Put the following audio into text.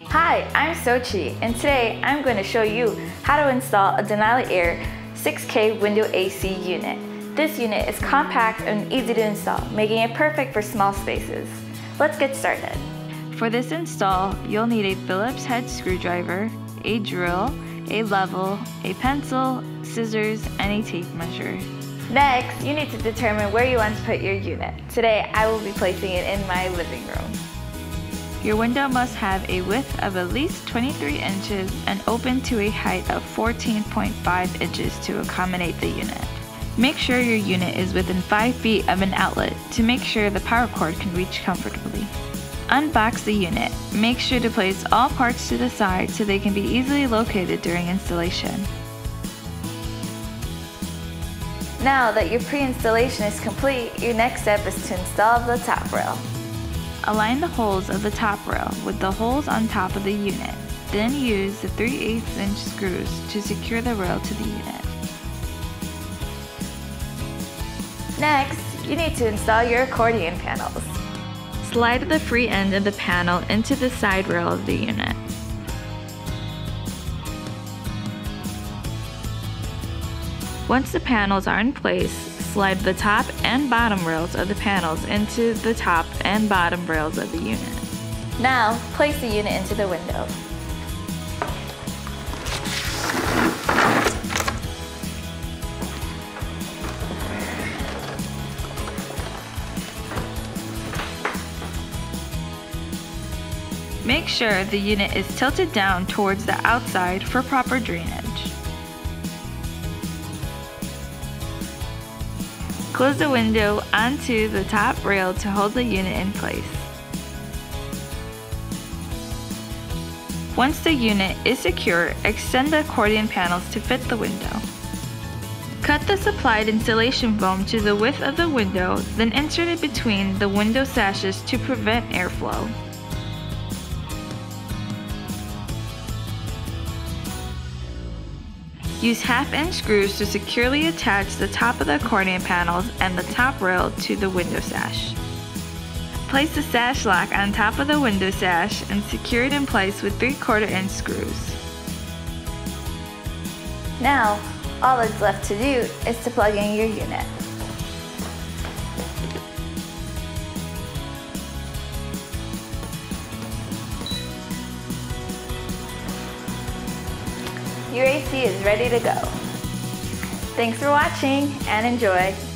Hi, I'm Sochi, and today I'm going to show you how to install a Denali Air 6K window AC unit. This unit is compact and easy to install, making it perfect for small spaces. Let's get started. For this install, you'll need a Phillips head screwdriver, a drill, a level, a pencil, scissors, and a tape measure. Next, you need to determine where you want to put your unit. Today, I will be placing it in my living room. Your window must have a width of at least 23 inches and open to a height of 14.5 inches to accommodate the unit. Make sure your unit is within 5 feet of an outlet to make sure the power cord can reach comfortably. Unbox the unit. Make sure to place all parts to the side so they can be easily located during installation. Now that your pre-installation is complete, your next step is to install the top rail. Align the holes of the top rail with the holes on top of the unit. Then use the 3/8 inch screws to secure the rail to the unit. Next, you need to install your accordion panels. Slide the free end of the panel into the side rail of the unit. Once the panels are in place, slide the top and bottom rails of the panels into the top and bottom rails of the unit. Now, place the unit into the window. Make sure the unit is tilted down towards the outside for proper drainage. Close the window onto the top rail to hold the unit in place. Once the unit is secure, extend the accordion panels to fit the window. Cut the supplied insulation foam to the width of the window, then insert it between the window sashes to prevent airflow. Use 1/2 inch screws to securely attach the top of the accordion panels and the top rail to the window sash. Place the sash lock on top of the window sash and secure it in place with 3/4 inch screws. Now, all that's left to do is to plug in your unit. Your AC is ready to go. Thanks for watching and enjoy.